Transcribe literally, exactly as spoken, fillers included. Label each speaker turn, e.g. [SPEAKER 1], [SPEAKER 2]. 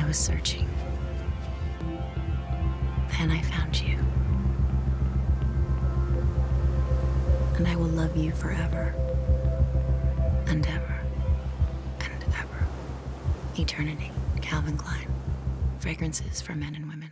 [SPEAKER 1] was searching. Then I found you. And I will love you forever. And ever. And ever. Eternity. Calvin Klein. Fragrances for men and women.